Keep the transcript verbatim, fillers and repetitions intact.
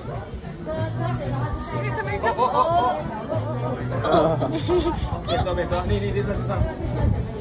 Oh, oh, oh, oh. Betul, betul. Ni, ni, ni, susah, susah.